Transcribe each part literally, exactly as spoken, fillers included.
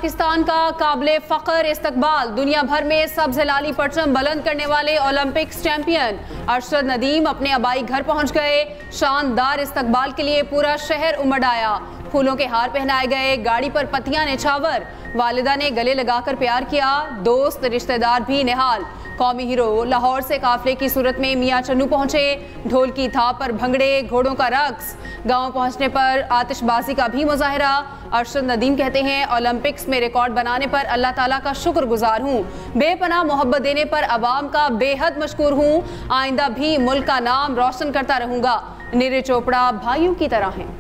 पाकिस्तान का काबिले फ़ख्र इस्तकबाल। दुनिया भर में सब्ज़ हिलाली परचम बुलंद करने वाले ओलंपिक्स चैंपियन अरशद नदीम अपने आबाई घर पहुंच गए। शानदार इस्तकबाल के लिए पूरा शहर उमड़ आया। फूलों के हार पहनाए गए, गाड़ी पर पत्तियां निछावर, वालिदा ने गले लगाकर प्यार किया, दोस्त रिश्तेदार भी निहाल। कौमी हीरो लाहौर से काफिले की सूरत में मियाँ चन्नू पहुंचे। ढोल की थाप पर भंगड़े, घोड़ों का रक्स, गांव पहुंचने पर आतिशबाजी का भी मुजाहरा। अरशद नदीम कहते हैं, ओलंपिक्स में रिकॉर्ड बनाने पर अल्लाह ताला का शुक्रगुजार हूँ, बेपनाह मोहब्बत देने पर अवाम का बेहद मशकूर हूँ। आइंदा भी मुल्क का नाम रोशन करता रहूँगा। नीरज चोपड़ा भाइयों की तरह हैं।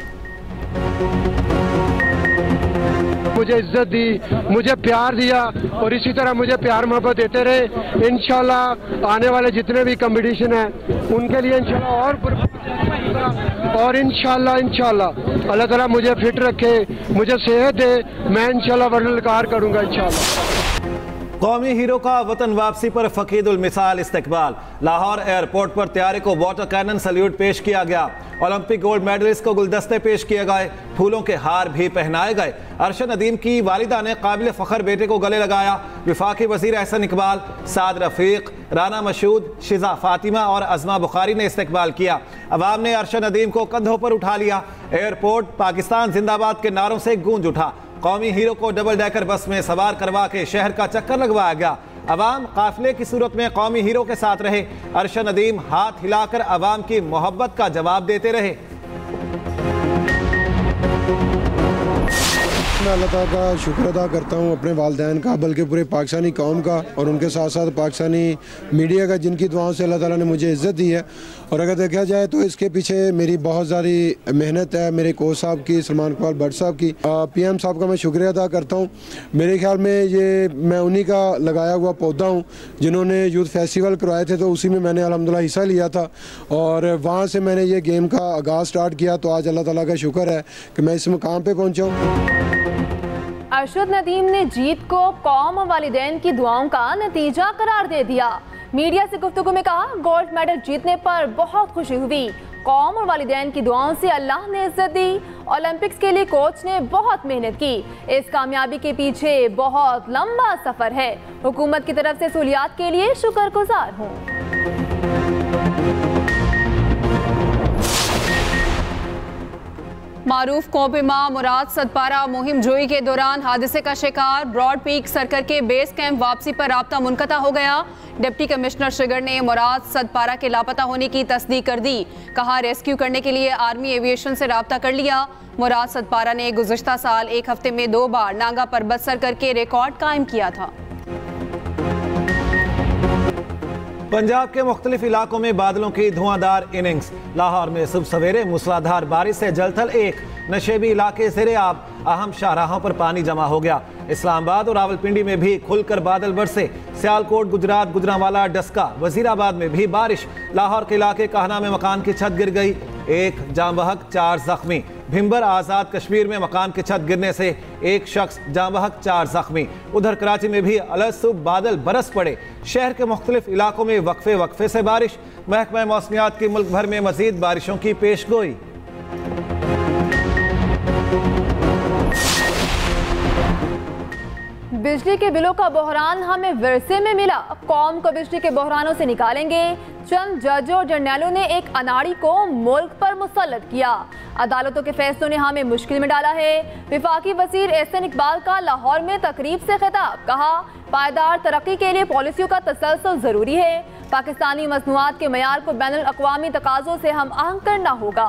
मुझे इज्जत दी, मुझे प्यार दिया और इसी तरह मुझे प्यार मोहब्बत देते रहे। इंशाल्लाह आने वाले जितने भी कंपटीशन हैं उनके लिए इंशाल्लाह और और इंशाल्लाह इंशाल्लाह अल्लाह ताला मुझे फिट रखे, मुझे सेहत दे, मैं इंशाल्लाह वर्ल्ड करूंगा इंशाल्लाह। कौमी हीरो का वतन वापसी पर फकीदुल मिसाल इस्तकबाल। लाहौर एयरपोर्ट पर तैयारी को वाटर कैनन सल्यूट पेश किया गया। ओलंपिक गोल्ड मेडलिस्ट को गुलदस्ते पेश किए गए, फूलों के हार भी पहनाए गए। अरशद नदीम की वालिदा ने काबिल फ़ख्र बेटे को गले लगाया। विफाकी वज़ीर एहसन इकबाल, साद रफ़ीक, राना मशहूद, शिजा फातिमा और अज़मा बुखारी ने इस्तकबाल किया। अवाम ने अरशद नदीम को कंधों पर उठा लिया। एयरपोर्ट पाकिस्तान जिंदाबाद के नारों से गूंज उठा। कौमी हीरो को डबल डेकर बस में सवार करवा के शहर का चक्कर लगवाया गया। अवाम काफिले की सूरत में कौमी हीरो के साथ रहे। अरशद नदीम हाथ हिलाकर अवाम की मोहब्बत का जवाब देते रहे। मैं अल्लाह ताला का शुक्र अदा करता हूँ, अपने वालिदैन का, बल्कि पूरे पाकिस्तानी कौम का और उनके साथ साथ पाकिस्तानी मीडिया का, जिनकी दुआओं से अल्लाह ताला ने मुझे इज़्ज़त दी है। और अगर देखा जाए तो इसके पीछे मेरी बहुत ज़्यादा मेहनत है, मेरे कोच साहब की, सलमान इकबाल भट्ट साहब की, पीएम साहब का मैं शुक्रिया अदा करता हूँ। मेरे ख्याल में ये मैं उन्हीं का लगाया हुआ पौधा हूँ जिन्होंने यूथ फेस्टिवल करवाए थे, तो उसी में मैंने अल्हम्दुलिल्लाह हिस्सा लिया था और वहाँ से मैंने ये गेम का आगाज़ स्टार्ट किया। तो आज अल्लाह ताला का शुक्र है कि मैं इस मुकाम पर पहुँचा हूँ। अरशद नदीम ने जीत को कौम और वालिदैन की दुआओं का नतीजा करार दे दिया। मीडिया से गुफ्तगू में कहा, गोल्ड मेडल जीतने पर बहुत खुशी हुई। कौम और वालिदैन की दुआओं से अल्लाह ने इज्जत दी। ओलंपिक्स के लिए कोच ने बहुत मेहनत की। इस कामयाबी के पीछे बहुत लंबा सफर है। हुकूमत की तरफ से सहूलियात के लिए शुक्रगुजार हूँ। मारूफ कोपिमा मुराद सदपारा मुहिम जोई के दौरान हादसे का शिकार। ब्रॉड पीक सर्कल के बेस कैंप वापसी पर राब्ता मुनक़ता हो गया। डिप्टी कमिश्नर श्रीगढ़ ने मुराद सदपारा के लापता होने की तस्दीक कर दी। कहा, रेस्क्यू करने के लिए आर्मी एविएशन से राब्ता कर लिया। मुराद सदपारा ने गुज़श्ता साल एक हफ्ते में दो बार नांगा पर्बत सर करके रिकॉर्ड कायम किया था। पंजाब के मुख्तलिफ इलाकों में बादलों की धुआंधार इनिंग्स। लाहौर में सुबह सवेरे मूसलाधार बारिश से जलथल एक, नशेबी इलाके ज़ेरे आब, अहम शाहराहों पर पानी जमा हो गया। इस्लामाबाद और रावलपिंडी में भी खुलकर बादल बरसे। सियालकोट, गुजरात, गुजरांवाला, डस्का, वजीराबाद में भी बारिश। लाहौर के इलाके कहना में मकान की छत गिर गई, एक जाँ बहक, चार जख्मी। भिम्बर आज़ाद कश्मीर में मकान की छत गिरने से एक शख्स जाँ बहक, चार जख्मी। उधर कराची में भी अलसुब बादल बरस पड़े। शहर के मुख्तलिफ इलाकों में वक्फे वक्फे से बारिश। महकमा मौसमियात की मुल्क भर में मजीद बारिशों की पेश गोई। बिजली के बिलों का बहरान हमें विरसे में मिला। कौम को बिजली के बहरानों से निकालेंगे। चंद जजों और जर्नैलों ने एक अनाड़ी को मुल्क पर मुसल्लत किया। अदालतों के फैसलों ने हमें मुश्किल में डाला है। विफाकी वजीर एहसन इकबाल का लाहौर में तकरीब से खिताब। कहा, पायदार तरक्की के लिए पॉलिसियों का तसलसल जरूरी है। पाकिस्तानी मसनूआत के मयार को बैनुल अक़वामी तकाज़ों से हम आहंग करना होगा।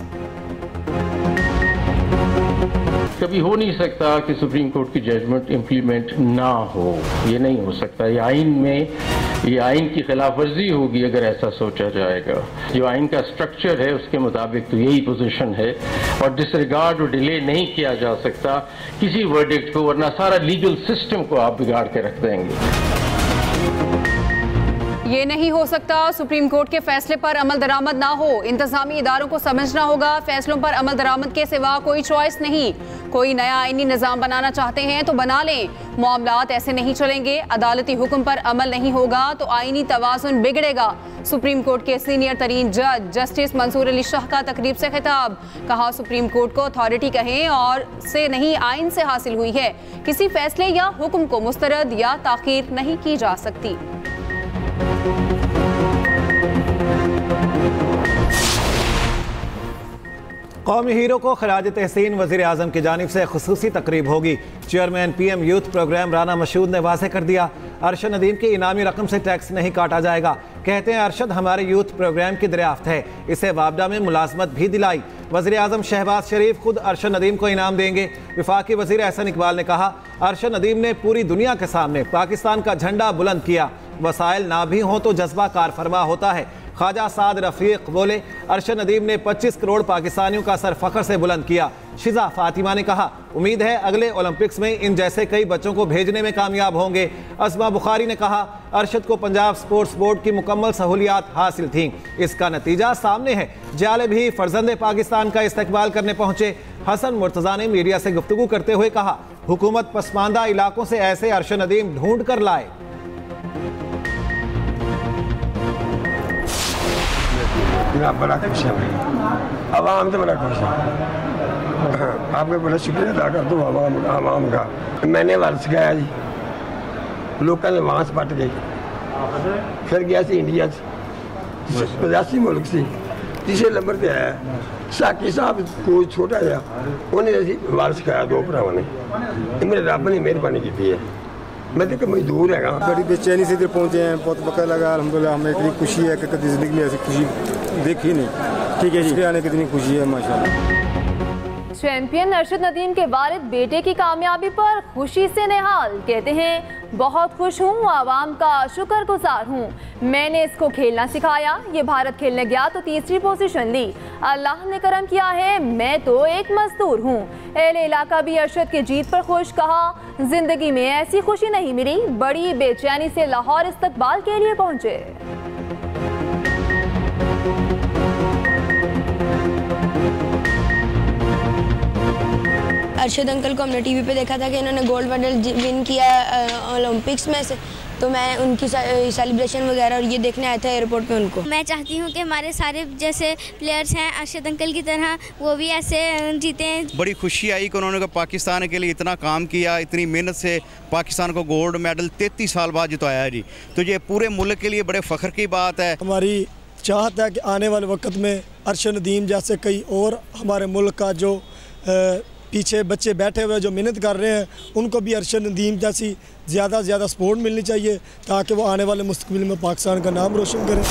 कभी हो नहीं सकता कि सुप्रीम कोर्ट की जजमेंट इम्प्लीमेंट ना हो, ये नहीं हो सकता। ये आइन में ये आइन की खिलाफ वर्जी होगी अगर ऐसा सोचा जाएगा। जो आइन का स्ट्रक्चर है उसके मुताबिक तो यही पोजीशन है और डिसरिगार्ड और डिले नहीं किया जा सकता किसी वर्डिक्ट को, वरना सारा लीगल सिस्टम को आप बिगाड़ के रख देंगे। ये नहीं हो सकता। सुप्रीम कोर्ट के फैसले पर अमल दरामद ना हो। इंतजामी इदारों को समझना होगा फैसलों पर अमल दरामद के सिवा कोई चॉइस नहीं। कोई नया आईनी निज़ाम बनाना चाहते हैं तो बना लें। मामलात ऐसे नहीं चलेंगे। अदालती हुक्म पर अमल नहीं होगा तो आईनी तवाज़ुन बिगड़ेगा। सुप्रीम कोर्ट के सीनियर तरीन जज जस्टिस मंसूर अली शाह का तकरीब से खिताब। कहा, सुप्रीम कोर्ट को अथॉरिटी कहें और से नहीं आइन से हासिल हुई है। किसी फैसले या हुक्म को मुस्तरद या ताखीर नहीं की जा सकती। कौमी हीरो को खराज तहसीन वज़ीर आज़म की जानिब से खुसूसी तकरीब होगी। Chairman P M youth programme Rana Mashhood ने वाज़ेह कर दिया, अरशद नदीम की इनामी रकम से टैक्स नहीं काटा जाएगा। कहते हैं अरशद हमारे यूथ प्रोग्राम की दरियाफ्त है, इसे वापडा में मुलाजमत भी दिलाई। वज़ीर आज़म शहबाज शरीफ खुद अरशद नदीम को इनाम देंगे। वफाकी वज़ीर एहसन इकबाल ने कहा, अरशद नदीम ने पूरी दुनिया के सामने पाकिस्तान का झंडा बुलंद किया। वसाइल ना भी हों तो जज्बा कार फरमा होता है। ख्वाजा साद रफीक बोले, अरशद नदीम ने पच्चीस करोड़ पाकिस्तानियों का सर फख्र से बुलंद किया। शिजा फातिमा ने कहा, उम्मीद है अगले ओलंपिक्स में इन जैसे कई बच्चों को भेजने में कामयाब होंगे। अज़मा बुखारी ने कहा, अरशद को पंजाब स्पोर्ट्स बोर्ड की मुकम्मल सहूलियात हासिल थीं, इसका नतीजा सामने है। जाले भी फर्जंदे पाकिस्तान का इस्तकबाल करने पहुंचे। हसन मुर्तज़ा ने मीडिया से गुफ्तगू करते हुए कहा, हुकूमत पसमानदा इलाकों से ऐसे अरशद नदीम ढूंढ कर लाए। मैं बड़ा खुश है भाई, आवाम तो बड़ा खुश है। आपका बड़ा शुक्रिया अदा कर दूँ आवाम आवाम का। मैंने वर्ष गया जी, लोगों ने वांस पट गई, फिर गया सी इंडिया पचासी मुल्क से तीसरे नंबर पर आया। साकी साहब कोई छोटा जहा उन्हें अभी वारस खाया दो भरावान ने, मेरे रब ने मेहरबानी की है। मैं तो मजदूर है, बड़ी बेचैनी से इधर पहुँचे हैं, बहुत पता लगा अल्हम्दुलिल्लाह। हमें इतनी खुशी है कि कभी ज़िंदगी में ऐसी खुशी देखी नहीं। ठीक है जी, आने की इतनी खुशी है माशाल्लाह। चैंपियन अरशद नदीम के वालिद बेटे की कामयाबी पर खुशी से निहाल। कहते हैं, बहुत खुश हूँ, आवाम का शुक्रगुजार हूँ। मैंने इसको खेलना सिखाया, ये भारत खेलने गया तो तीसरी पोजीशन ली। अल्लाह ने करम किया है, मैं तो एक मजदूर हूँ। एहले इलाका भी अरशद की जीत पर खुश। कहा, जिंदगी में ऐसी खुशी नहीं मिली। बड़ी बेचैनी से लाहौर इस्तकबाल के लिए पहुँचे। अरशद अंकल को हमने टीवी पे देखा था कि इन्होंने गोल्ड मेडल विन किया ओलंपिक्स में से, तो मैं उनकी सेलिब्रेशन वगैरह और ये देखने आया था एयरपोर्ट पे उनको। मैं चाहती हूँ कि हमारे सारे जैसे प्लेयर्स हैं अरशद अंकल की तरह वो भी ऐसे जीते हैं। बड़ी खुशी आई कि उन्होंने पाकिस्तान के लिए इतना काम किया, इतनी मेहनत से पाकिस्तान को गोल्ड मेडल तैंतीस साल बाद जितवाया है जी, तो ये पूरे मुल्क के लिए बड़े फ़ख्र की बात है। हमारी चाहत है कि आने वाले वक्त में अरशद नदीम जैसे कई और हमारे मुल्क का जो आ, पीछे बच्चे बैठे हुए जो मेहनत कर रहे हैं, उनको भी अरशद नदीम जैसी ज़्यादा से ज़्यादा सपोर्ट मिलनी चाहिए ताकि वो आने वाले मुस्तकबिल में पाकिस्तान का नाम रोशन करें।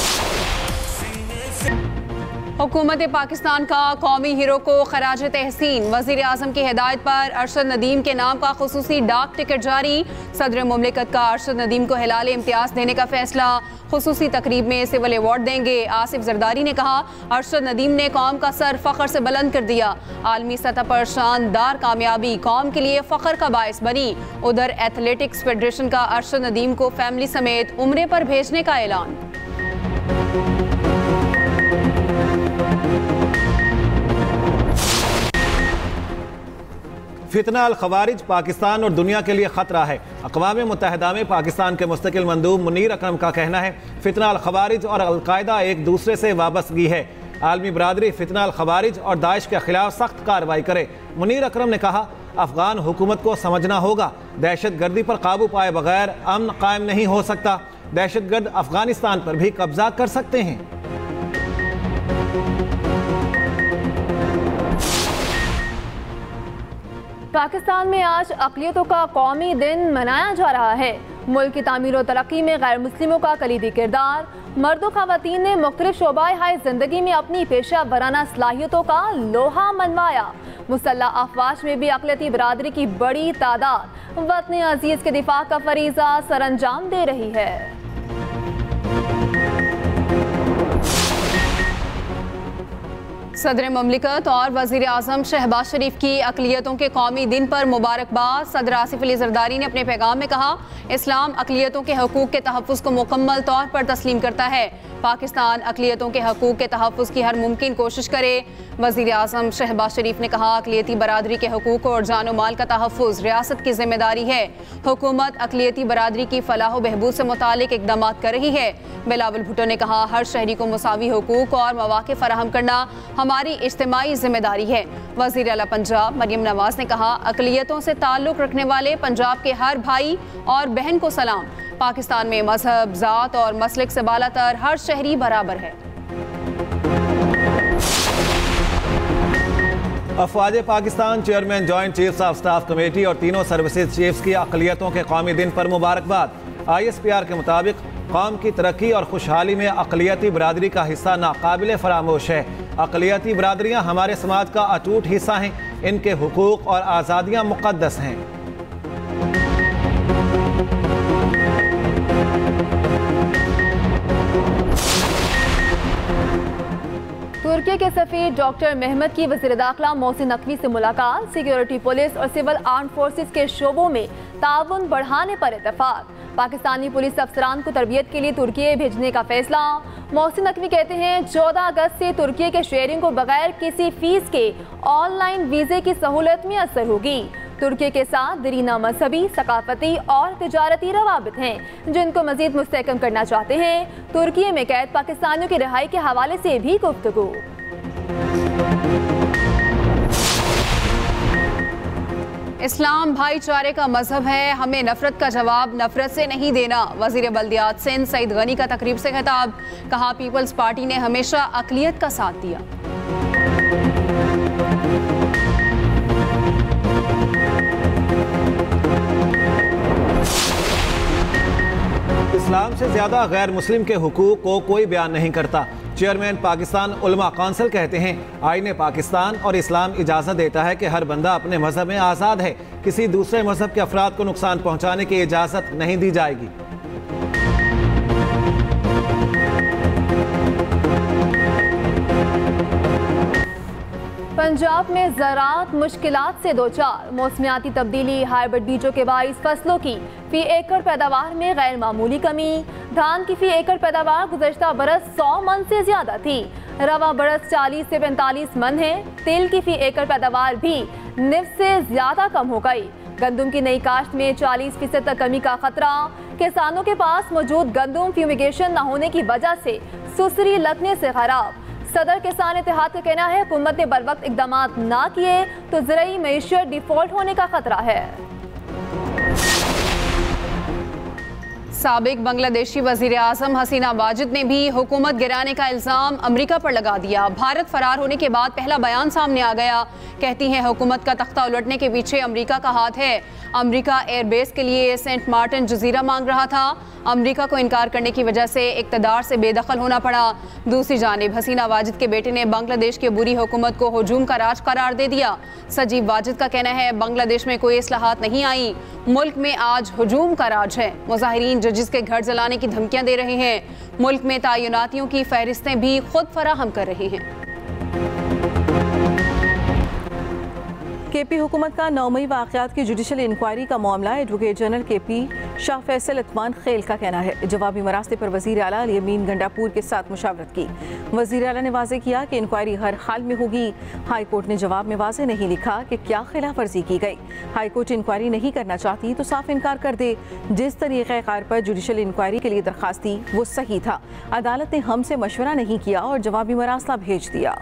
हुकूमत पाकिस्तान का कौमी हीरो को खराज तहसीन। वज़ीर आज़म की हिदायत पर अरशद नदीम के नाम का खुसूसी डाक टिकट जारी। सदर मुमलिकत का अरशद नदीम को हिलाल इम्तियाज़ देने का फैसला। खुसूसी तकरीब में सिविल अवार्ड देंगे। आसिफ जरदारी ने कहा, अरशद नदीम ने कौम का सर फ़ख्र से बुलंद कर दिया। आलमी सतह पर शानदार कामयाबी कौम के लिए फ़ख्र का बायस बनी। उधर एथलेटिक्स फेडरेशन का अरशद नदीम को फैमिली समेत उम्रे पर भेजने का ऐलान। फितना अल खवारिज पाकिस्तान और दुनिया के लिए ख़तरा है। अक़वाम मुत्तहिदा में पाकिस्तान के मुस्तकिल मंदूब मुनीर अकरम का कहना है, फितना अल खवारिज और अलकायदा एक दूसरे से वाबस्तगी है। आलमी बरादरी फितना अल खवारिज और दाइश के खिलाफ सख्त कार्रवाई करे। मुनीर अकरम ने कहा, अफगान हुकूमत को समझना होगा, दहशत गर्दी पर काबू पाए बगैर अमन कायम नहीं हो सकता। दहशत गर्द अफगानिस्तान पर भी कब्जा कर सकते हैं। पाकिस्तान में आज अक़लियतों का कौमी दिन मनाया जा रहा है। मुल्क की तामीर और तरक्की में गैर मुस्लिमों का कलीदी किरदार। मर्द और ख़वातीन ने मुख्तलिफ शोबाए हाय ज़िंदगी में अपनी पेशा वराना सलाहियतों का लोहा मनवाया। मुसल्लह अफवाज में भी अक़लियती बरादरी की बड़ी तादाद वतन अजीज़ के दिफा का फरीज़ा सर अंजाम दे रही है। सदर ममलिकत और वज़ीर आज़म शहबाज शरीफ की अक़लियतों के कौमी दिन पर मुबारकबाद। सदर आसिफ अली ज़रदारी ने अपने पैगाम में कहा, इस्लाम अक़लियतों के हकूक़ के तहफ़्फ़ुज़ को मुकम्मल तौर पर तस्लीम करता है। पाकिस्तान अक़लियतों के हकूक़ के तहफ़्फ़ुज़ की हर मुमकिन कोशिश करे। वज़ीर आज़म शहबाज शरीफ ने कहा, अक़लियती बरादरी के हकूक़ और जान व माल का तहफ़्फ़ुज़ रियासत की ज़िम्मेदारी है। हुकूमत अक़लियती बरादरी की फ़लाह व बहबूद से मुतालिक इक़दाम कर रही है। बिलावल भुट्टो ने कहा, हर शहरी को मुसावी हकूक़ और मौक़े फ़राहम करना हमारी इज्तिमाई जिम्मेदारी है। वज़ीर आला पंजाब मरियम नवाज ने कहा, अक़लियतों से ताल्लुक़ रखने वाले पंजाब के हर भाई और बहन को सलाम। पाकिस्तान में मजहब, ज़ात और मसलक से बालातर हर शहरी बराबर है। अफवाज Pakistan chairman joint chiefs of staff committee और तीनों सर्विसेज चीफ्स की अक़लियतों के कौमी दिन पर मुबारकबाद। आई एस पी आर के मुताबिक कौम की तरक्की और खुशहाली में अक़लियती बरादरी का हिस्सा नाकाबिल फरामोश है। अक़लियती बरादरियाँ हमारे समाज का अटूट हिस्सा हैं। इनके हुकूक़ और आज़ादियाँ मुक़द्दस हैं। तुर्की के सफीर डॉक्टर महमद की वज़ीर दाखिला मोहसिन नकवी से मुलाकात। सिक्योरिटी, पुलिस और सिविल आर्म फोर्सेस के शोबों में ताउन बढ़ाने पर इत्तेफाक। पाकिस्तानी पुलिस अफसरान को तरबियत के लिए तुर्की भेजने का फैसला। मोहसिन नकवी कहते हैं, चौदह अगस्त से तुर्की के शहरियों को बगैर किसी फीस के ऑनलाइन वीज़े की सहूलत में असर होगी। तुर्की के साथ दरीना मजहबी, सकाफती और तिजारती रवाबित हैं, जिनको मजीद मुस्तहकम करना चाहते हैं। तुर्की में कैद पाकिस्तानियों की रिहाई के हवाले से भी गुफ्तगू। इस्लाम भाईचारे का मजहब है, हमें नफरत का जवाब नफरत से नहीं देना। वज़ीर बल्दियात सिंध सईद गनी का तकरीब से खिताब। कहा, पीपल्स पार्टी ने हमेशा अक़लियत का साथ दिया। इस्लाम से ज़्यादा गैर मुस्लिम के हुकूक को कोई बयान नहीं करता। चेयरमैन पाकिस्तान उलमा काउंसिल कहते हैं, आईने पाकिस्तान और इस्लाम इजाज़त देता है कि हर बंदा अपने मजहब में आज़ाद है। किसी दूसरे मजहब के अफराद को नुकसान पहुँचाने की इजाज़त नहीं दी जाएगी। पंजाब में ज़राअत मुश्किलात से दो चार। मौसमियाती तब्दीली, हाइब्रिड बीजों के बाइस फसलों की फी एकड़ पैदावार में गैर मामूली कमी। धान की फी एकड़ पैदावार गुज़श्ता बरस सौ मन से ज्यादा थी। रवा बरस चालीस से पैंतालीस मन है। तिल की फी एकड़ पैदावार भी निफ्स से ज्यादा कम हो गई। गंदम की नई काश्त में चालीस फीसद तक कमी का खतरा। किसानों के पास मौजूद गंदम फ्यूमिगेशन न होने की वजह से सुसरी लगने से खराब। सदर किसान इत्तेहाद का कहना है, हुकूमत ने बर वक्त इकदाम ना किए तो ज़राई मईशत डिफॉल्ट होने का खतरा है। साबिक बांग्लादेशी वज़ीर आज़म हसीना वाजिद ने भी हुकूमत गिराने का इल्ज़ाम अमरीका पर लगा दिया। भारत फरार होने के बाद पहला बयान सामने आ गया। कहती हैं, हुकूमत का तख्ता उलटने के पीछे अमरीका का हाथ है। अमरीका एयरबेस के लिए सेंट मार्टिन जजीरा मांग रहा था। अमरीका को इनकार करने की वजह से इक़्तिदार से बेदखल होना पड़ा। दूसरी जानिब हसीना वाजिद के बेटे ने बांग्लादेश की बुरी हुकूमत को हुजूम का राज करार दे दिया। सजीव वाजिद का कहना है, बांग्लादेश में कोई इस्लाहात नहीं आई, मुल्क में आज हुजूम का राज है। मुजाहिरीन जजिस के घर जलाने की धमकियां दे रहे हैं। मुल्क में तयनातियों की फहरिस्तें भी खुद फराहम कर रहे हैं। के पी हुकूमत का नौ मई वाक़यात की जुडिशल इंक्वायरी का मामला। Advocate general K P Shah Faisal Utman Khel का कहना है, जवाबी मरास्ते पर वज़ीर आला अली अमीन गंडापुर के साथ मुशावरत की। वज़ीर आला ने वाज़ेह किया कि इंक्वायरी हर हाल में होगी। हाई कोर्ट ने जवाब में वाज़ेह नहीं लिखा कि क्या खिलाफ वर्जी की गई। हाई कोर्ट इंक्वायरी नहीं करना चाहती तो साफ इनकार कर दे। जिस तरीक़े कार पर जुडिशल इंक्वायरी के लिए दरख्वास्त दी वो सही था। अदालत ने हमसे मशवरा नहीं किया और जवाबी मरासला भेज दिया।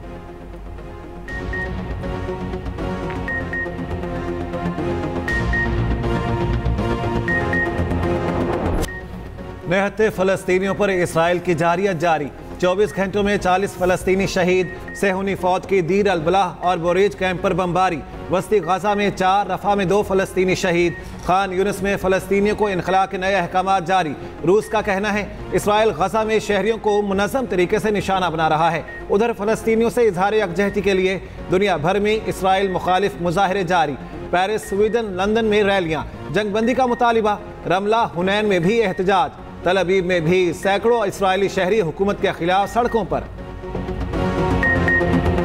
निहत्ते फ़लस्तीनियों पर इसराइल की जारियत जारी। चौबीस घंटों में चालीस फ़लस्तीनी शहीद। सेहूनी फ़ौज की दीर अल-बलाह और बोरेज कैंप पर बमबारी। वस्ती गाज़ा में चार, रफ़ा में दो फ़लस्तीनी शहीद। खान यूनिस में फ़लस्तीनियों को इनखला के नए अहकामात जारी। रूस का कहना है, इसराइल गाज़ा में शहरियों को मुनज़्ज़म तरीके से निशाना बना रहा है। उधर फ़लस्तीनियों से इजहार यकजहती के लिए दुनिया भर में इसराइल मुखालिफ मुजाहरे जारी। पेरिस, स्वीडन, लंदन में रैलियाँ। जंगबंदी का मुतालिबा। रमला, हुनैन में भी एहतजाज। तल अबीब में भी सैकड़ों इसराइली शहरी हुकूमत के खिलाफ सड़कों पर।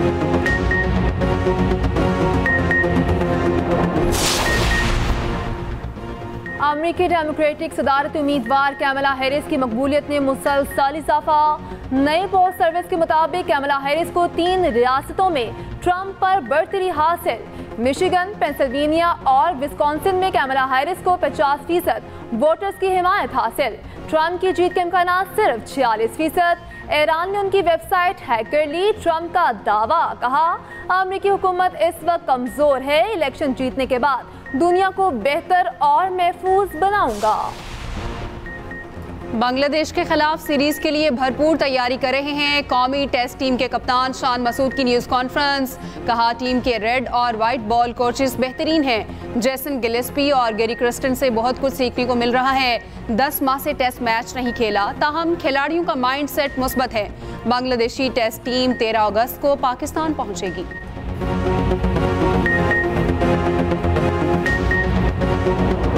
अमेरिकी डेमोक्रेटिक सदारती उम्मीदवार कैमला हैरिस की मकबूलियत में मुसलसल इजाफा। नई पोल सर्विस के मुताबिक कैमला हैरिस को तीन रियासतों में ट्रंप पर बढ़तरी हासिल। मिशिगन, पेंसिल्वेनिया और विस्कॉन्सिन में कैमला हैरिस को पचास फीसद वोटर्स की हिमायत हासिल। ट्रंप की जीत के इम्कान सिर्फ छियालीस फीसद। ईरान ने उनकी वेबसाइट हैक कर ली। ट्रंप का दावा, कहा अमेरिकी हुकूमत इस वक्त कमजोर है, इलेक्शन जीतने के बाद दुनिया को बेहतर और महफूज बनाऊंगा। बांग्लादेश के खिलाफ सीरीज के लिए भरपूर तैयारी कर रहे हैं कौमी टेस्ट टीम के कप्तान शान मसूद की न्यूज़ कॉन्फ्रेंस। कहा टीम के रेड और वाइट बॉल कोचेस बेहतरीन हैं। जेसन गिलेस्पी और गेरी क्रिस्टन से बहुत कुछ सीखने को मिल रहा है। दस माह से टेस्ट मैच नहीं खेला, ताहम खिलाड़ियों का माइंड सेट मुस्बत है। बांग्लादेशी टेस्ट टीम तेरह अगस्त को पाकिस्तान पहुंचेगी। Thank you.